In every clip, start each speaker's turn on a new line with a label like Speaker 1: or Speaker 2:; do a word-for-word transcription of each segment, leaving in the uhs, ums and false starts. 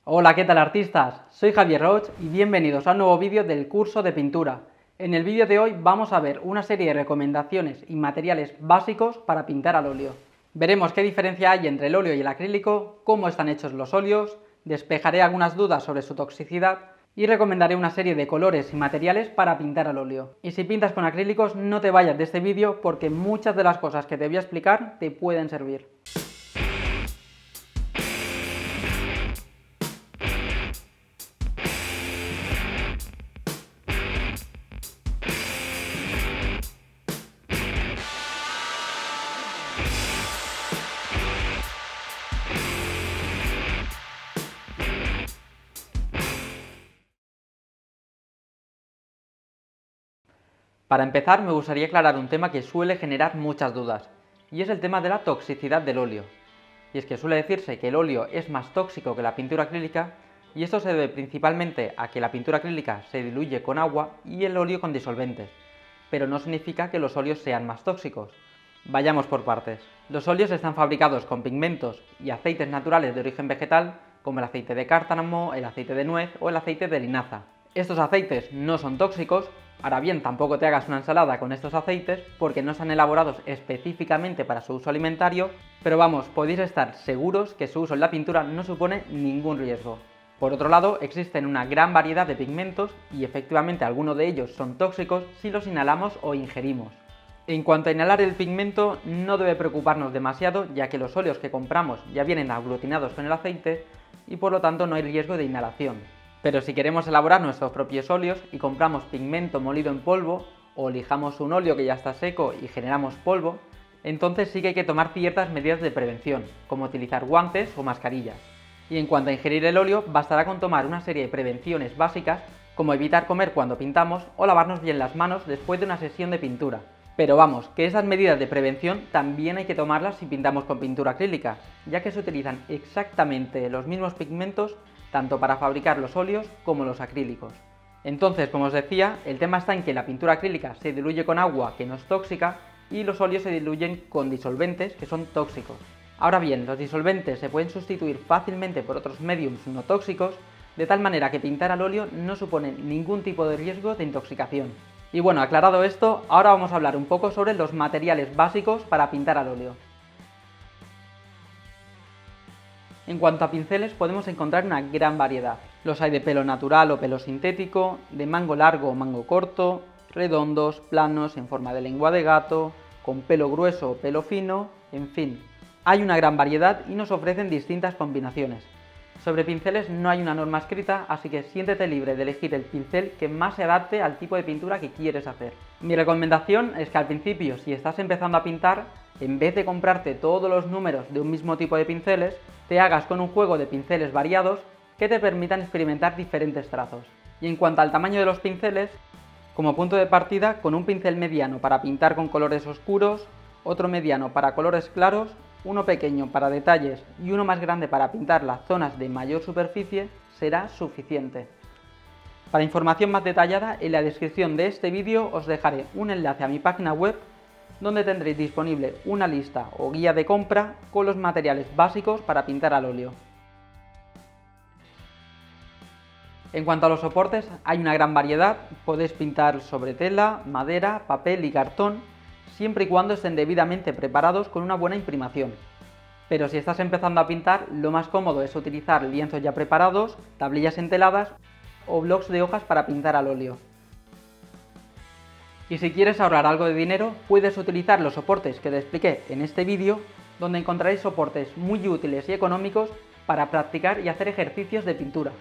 Speaker 1: Hola, ¿qué tal artistas? Soy Javier Roch y bienvenidos a un nuevo vídeo del curso de pintura. En el vídeo de hoy vamos a ver una serie de recomendaciones y materiales básicos para pintar al óleo. Veremos qué diferencia hay entre el óleo y el acrílico, cómo están hechos los óleos, despejaré algunas dudas sobre su toxicidad y recomendaré una serie de colores y materiales para pintar al óleo. Y si pintas con acrílicos, no te vayas de este vídeo porque muchas de las cosas que te voy a explicar te pueden servir. Para empezar, me gustaría aclarar un tema que suele generar muchas dudas, y es el tema de la toxicidad del óleo. Y es que suele decirse que el óleo es más tóxico que la pintura acrílica, y esto se debe principalmente a que la pintura acrílica se diluye con agua y el óleo con disolventes, pero no significa que los óleos sean más tóxicos. Vayamos por partes. Los óleos están fabricados con pigmentos y aceites naturales de origen vegetal, como el aceite de cártamo, el aceite de nuez o el aceite de linaza. Estos aceites no son tóxicos. Ahora bien, tampoco te hagas una ensalada con estos aceites porque no están elaborados específicamente para su uso alimentario, pero vamos, podéis estar seguros que su uso en la pintura no supone ningún riesgo. Por otro lado, existen una gran variedad de pigmentos y efectivamente algunos de ellos son tóxicos si los inhalamos o ingerimos. En cuanto a inhalar el pigmento, no debe preocuparnos demasiado, ya que los óleos que compramos ya vienen aglutinados con el aceite y por lo tanto no hay riesgo de inhalación. Pero si queremos elaborar nuestros propios óleos y compramos pigmento molido en polvo o lijamos un óleo que ya está seco y generamos polvo, entonces sí que hay que tomar ciertas medidas de prevención, como utilizar guantes o mascarillas. Y en cuanto a ingerir el óleo, bastará con tomar una serie de prevenciones básicas, como evitar comer cuando pintamos o lavarnos bien las manos después de una sesión de pintura. Pero vamos, que esas medidas de prevención también hay que tomarlas si pintamos con pintura acrílica, ya que se utilizan exactamente los mismos pigmentos tanto para fabricar los óleos como los acrílicos. Entonces, como os decía, el tema está en que la pintura acrílica se diluye con agua, que no es tóxica, y los óleos se diluyen con disolventes, que son tóxicos. Ahora bien, los disolventes se pueden sustituir fácilmente por otros mediums no tóxicos, de tal manera que pintar al óleo no supone ningún tipo de riesgo de intoxicación. Y bueno, aclarado esto, ahora vamos a hablar un poco sobre los materiales básicos para pintar al óleo. En cuanto a pinceles, podemos encontrar una gran variedad. Los hay de pelo natural o pelo sintético, de mango largo o mango corto, redondos, planos, en forma de lengua de gato, con pelo grueso o pelo fino, en fin. Hay una gran variedad y nos ofrecen distintas combinaciones. Sobre pinceles no hay una norma escrita, así que siéntete libre de elegir el pincel que más se adapte al tipo de pintura que quieres hacer. Mi recomendación es que al principio, si estás empezando a pintar, en vez de comprarte todos los números de un mismo tipo de pinceles, te hagas con un juego de pinceles variados que te permitan experimentar diferentes trazos. Y en cuanto al tamaño de los pinceles, como punto de partida, con un pincel mediano para pintar con colores oscuros, otro mediano para colores claros, uno pequeño para detalles y uno más grande para pintar las zonas de mayor superficie, será suficiente. Para información más detallada, en la descripción de este vídeo os dejaré un enlace a mi página web donde tendréis disponible una lista o guía de compra con los materiales básicos para pintar al óleo. En cuanto a los soportes, hay una gran variedad, podéis pintar sobre tela, madera, papel y cartón, siempre y cuando estén debidamente preparados con una buena imprimación. Pero si estás empezando a pintar, lo más cómodo es utilizar lienzos ya preparados, tablillas enteladas o blocs de hojas para pintar al óleo. Y si quieres ahorrar algo de dinero, puedes utilizar los soportes que te expliqué en este vídeo, donde encontraréis soportes muy útiles y económicos para practicar y hacer ejercicios de pintura.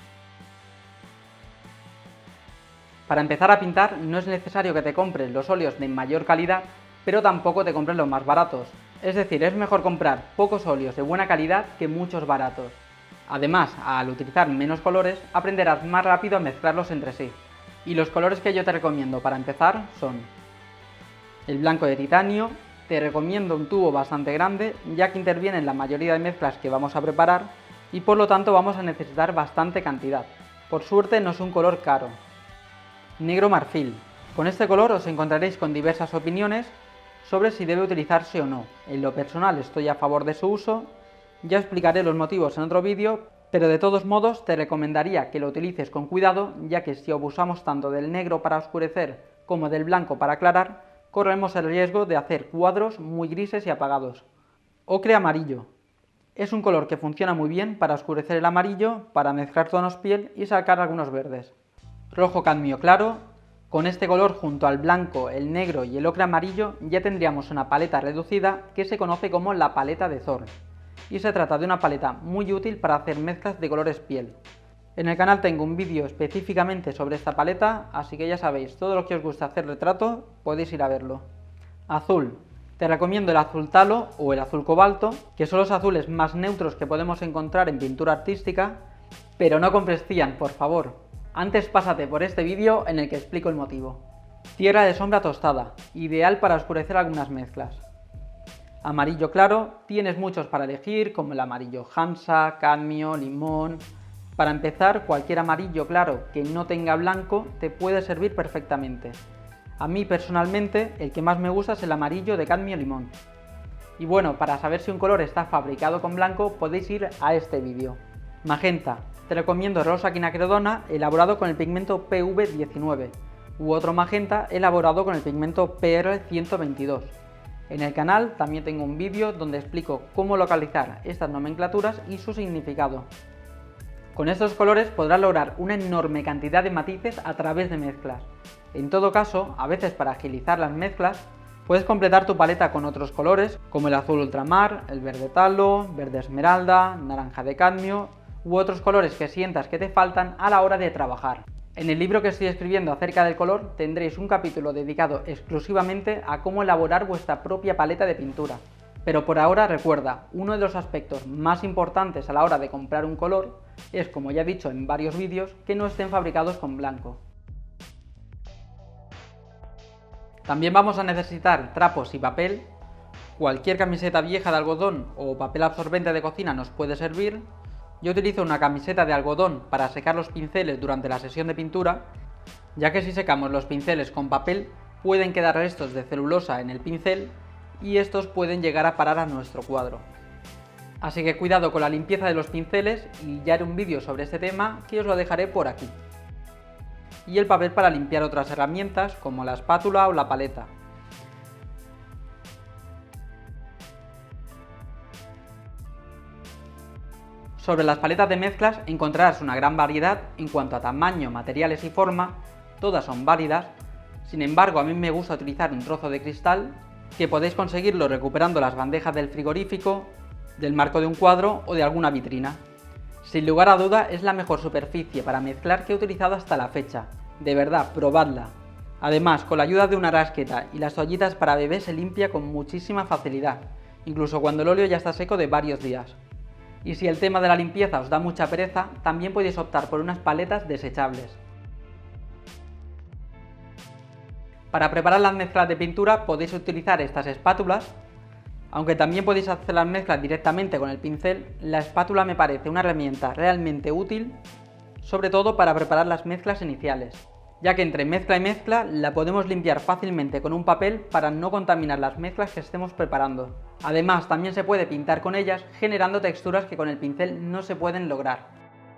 Speaker 1: Para empezar a pintar no es necesario que te compres los óleos de mayor calidad, pero tampoco te compres los más baratos. Es decir, es mejor comprar pocos óleos de buena calidad que muchos baratos. Además, al utilizar menos colores, aprenderás más rápido a mezclarlos entre sí. Y los colores que yo te recomiendo para empezar son el blanco de titanio. Te recomiendo un tubo bastante grande, ya que interviene en la mayoría de mezclas que vamos a preparar y por lo tanto vamos a necesitar bastante cantidad. Por suerte no es un color caro. Negro marfil. Con este color os encontraréis con diversas opiniones sobre si debe utilizarse o no. En lo personal estoy a favor de su uso, ya explicaré los motivos en otro vídeo, pero de todos modos te recomendaría que lo utilices con cuidado, ya que si abusamos tanto del negro para oscurecer como del blanco para aclarar, corremos el riesgo de hacer cuadros muy grises y apagados. Ocre amarillo. Es un color que funciona muy bien para oscurecer el amarillo, para mezclar tonos piel y sacar algunos verdes. Rojo cadmio claro. Con este color junto al blanco, el negro y el ocre amarillo ya tendríamos una paleta reducida que se conoce como la paleta de Thorne. Y se trata de una paleta muy útil para hacer mezclas de colores piel. En el canal tengo un vídeo específicamente sobre esta paleta, así que ya sabéis, todo lo que os gusta hacer retrato podéis ir a verlo. Azul. Te recomiendo el azul talo o el azul cobalto, que son los azules más neutros que podemos encontrar en pintura artística, pero no compres cian, por favor. Antes pásate por este vídeo en el que explico el motivo. Tierra de sombra tostada, ideal para oscurecer algunas mezclas. Amarillo claro, tienes muchos para elegir, como el amarillo Hansa, cadmio, limón. Para empezar, cualquier amarillo claro que no tenga blanco te puede servir perfectamente. A mí personalmente el que más me gusta es el amarillo de cadmio limón. Y bueno, para saber si un color está fabricado con blanco podéis ir a este vídeo. Magenta. Te recomiendo rosa quinacridona elaborado con el pigmento P V diecinueve u otro magenta elaborado con el pigmento P R ciento veintidós. En el canal también tengo un vídeo donde explico cómo localizar estas nomenclaturas y su significado. Con estos colores podrás lograr una enorme cantidad de matices a través de mezclas. En todo caso, a veces para agilizar las mezclas, puedes completar tu paleta con otros colores como el azul ultramar, el verde talo, verde esmeralda, naranja de cadmio u otros colores que sientas que te faltan a la hora de trabajar. En el libro que estoy escribiendo acerca del color tendréis un capítulo dedicado exclusivamente a cómo elaborar vuestra propia paleta de pintura. Pero por ahora recuerda, uno de los aspectos más importantes a la hora de comprar un color es, como ya he dicho en varios vídeos, que no estén fabricados con blanco. También vamos a necesitar trapos y papel. Cualquier camiseta vieja de algodón o papel absorbente de cocina nos puede servir. Yo utilizo una camiseta de algodón para secar los pinceles durante la sesión de pintura, ya que si secamos los pinceles con papel pueden quedar restos de celulosa en el pincel y estos pueden llegar a parar a nuestro cuadro. Así que cuidado con la limpieza de los pinceles y ya haré un vídeo sobre este tema que os lo dejaré por aquí. Y el papel para limpiar otras herramientas como la espátula o la paleta. Sobre las paletas de mezclas encontrarás una gran variedad en cuanto a tamaño, materiales y forma, todas son válidas. Sin embargo, a mí me gusta utilizar un trozo de cristal, que podéis conseguirlo recuperando las bandejas del frigorífico, del marco de un cuadro o de alguna vitrina. Sin lugar a duda es la mejor superficie para mezclar que he utilizado hasta la fecha. De verdad, probadla. Además, con la ayuda de una rasqueta y las toallitas para bebé se limpia con muchísima facilidad, incluso cuando el óleo ya está seco de varios días. Y si el tema de la limpieza os da mucha pereza, también podéis optar por unas paletas desechables. Para preparar las mezclas de pintura podéis utilizar estas espátulas, aunque también podéis hacer las mezclas directamente con el pincel. La espátula me parece una herramienta realmente útil, sobre todo para preparar las mezclas iniciales, ya que entre mezcla y mezcla la podemos limpiar fácilmente con un papel para no contaminar las mezclas que estemos preparando. Además, también se puede pintar con ellas generando texturas que con el pincel no se pueden lograr.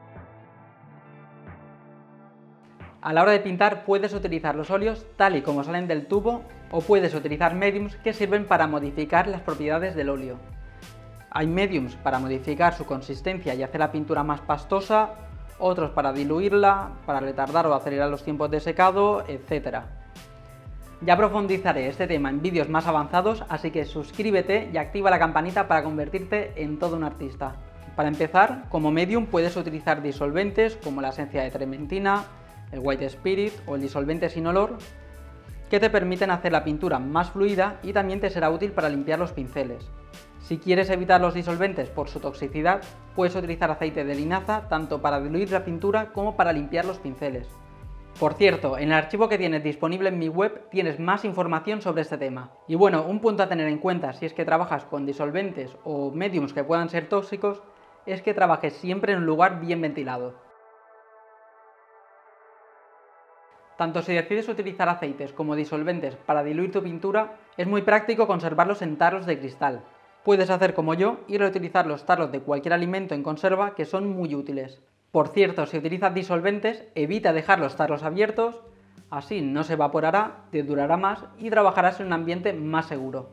Speaker 1: A la hora de pintar puedes utilizar los óleos tal y como salen del tubo o puedes utilizar mediums que sirven para modificar las propiedades del óleo. Hay mediums para modificar su consistencia y hacer la pintura más pastosa, otros para diluirla, para retardar o acelerar los tiempos de secado, etcétera. Ya profundizaré este tema en vídeos más avanzados, así que suscríbete y activa la campanita para convertirte en todo un artista. Para empezar, como medium puedes utilizar disolventes como la esencia de trementina, el White Spirit o el disolvente sin olor, que te permiten hacer la pintura más fluida y también te será útil para limpiar los pinceles. Si quieres evitar los disolventes por su toxicidad, puedes utilizar aceite de linaza tanto para diluir la pintura como para limpiar los pinceles. Por cierto, en el archivo que tienes disponible en mi web tienes más información sobre este tema. Y bueno, un punto a tener en cuenta si es que trabajas con disolventes o mediums que puedan ser tóxicos, es que trabajes siempre en un lugar bien ventilado. Tanto si decides utilizar aceites como disolventes para diluir tu pintura, es muy práctico conservarlos en tarros de cristal. puedes hacer como yo y reutilizar los tarros de cualquier alimento en conserva, que son muy útiles. Por cierto, si utilizas disolventes, evita dejar los tarros abiertos, así no se evaporará, te durará más y trabajarás en un ambiente más seguro.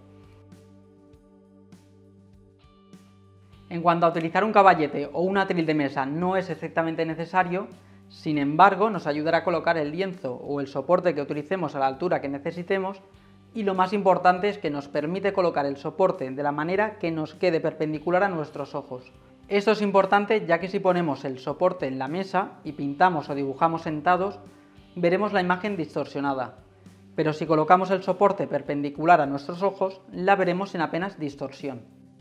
Speaker 1: En cuanto a utilizar un caballete o un atril de mesa no es estrictamente necesario, sin embargo nos ayudará a colocar el lienzo o el soporte que utilicemos a la altura que necesitemos, y lo más importante es que nos permite colocar el soporte de la manera que nos quede perpendicular a nuestros ojos. Esto es importante ya que si ponemos el soporte en la mesa y pintamos o dibujamos sentados, veremos la imagen distorsionada, pero si colocamos el soporte perpendicular a nuestros ojos, la veremos sin apenas distorsión.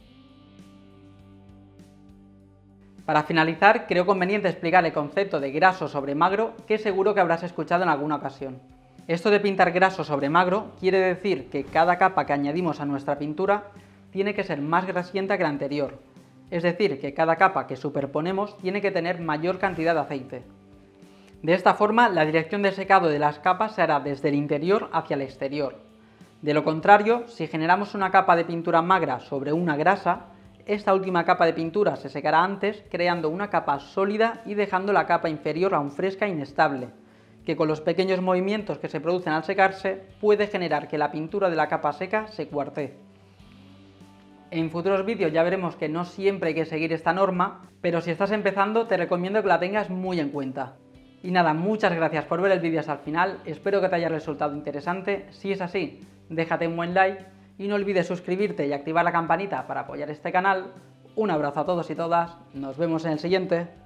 Speaker 1: Para finalizar, creo conveniente explicar el concepto de graso sobre magro, que seguro que habrás escuchado en alguna ocasión. Esto de pintar graso sobre magro quiere decir que cada capa que añadimos a nuestra pintura tiene que ser más grasienta que la anterior, es decir, que cada capa que superponemos tiene que tener mayor cantidad de aceite. De esta forma, la dirección de secado de las capas se hará desde el interior hacia el exterior. De lo contrario, si generamos una capa de pintura magra sobre una grasa, esta última capa de pintura se secará antes, creando una capa sólida y dejando la capa inferior aún fresca e inestable, que con los pequeños movimientos que se producen al secarse puede generar que la pintura de la capa seca se cuartee. En futuros vídeos ya veremos que no siempre hay que seguir esta norma, pero si estás empezando te recomiendo que la tengas muy en cuenta. Y nada, muchas gracias por ver el vídeo hasta el final, espero que te haya resultado interesante. Si es así, déjate un buen like y no olvides suscribirte y activar la campanita para apoyar este canal. Un abrazo a todos y todas, nos vemos en el siguiente.